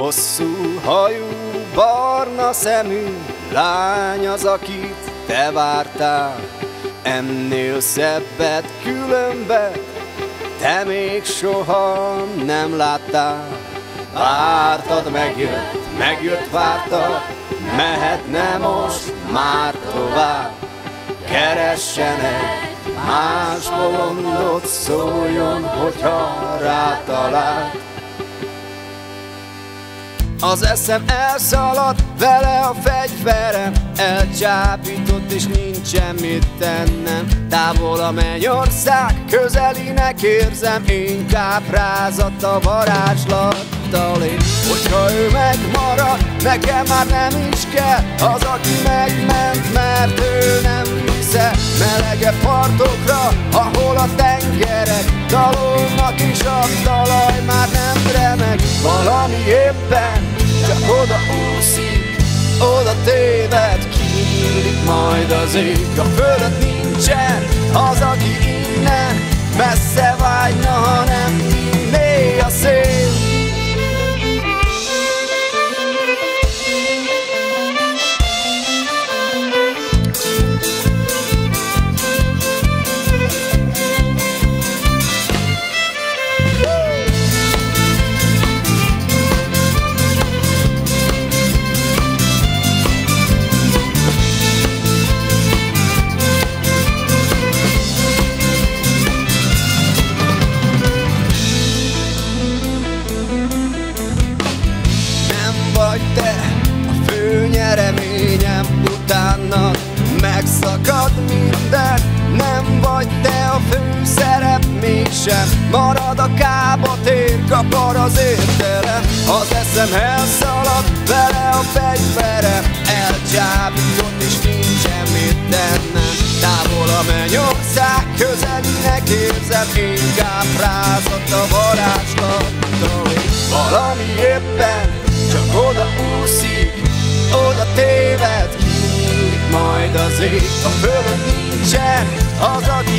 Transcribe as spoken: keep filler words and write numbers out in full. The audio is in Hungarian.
Hosszú hajú, barna szemű lány az, akit te vártál. Ennél szebbet, különbet te még soha nem láttál. Vártad, megjött, megjött, vártad, mehetne most már tovább. Keressen egy más bolondot, szóljon, hogyha rátalált. Az eszem elszaladt, vele a fegyverem elcsábított, és nincsen mit tennem. Távol a mennyország, közelinek érzem, inkább rázat a varázslattal én. Hogyha ő megmarad, nekem már nem is kell az, aki megment, mert ő nem visze melegebb partokra, ahol a tengerek dalolnak, és a talaj már nem remeg. Valami éppen csak oda úszik, oda téved, kinyílik majd az ég. A fölött nincsen az, aki innen messze vágyna, ha nem vinné a szél. Vagy te a fő nyereményem, utána megszakad minden. Nem vagy te a főszerep, mégsem marad a kábotér, kapar az értelem. Az eszem elszaladt, vele a fegyverem elcsábított, és nincsen mit tennem. Távol a mennyország, közelinek érzem, inkább rázat a varázslattól. Valami éppen csak oda úszik, oda téved, kinyílik majd az ég. A fölött nincsen az, aki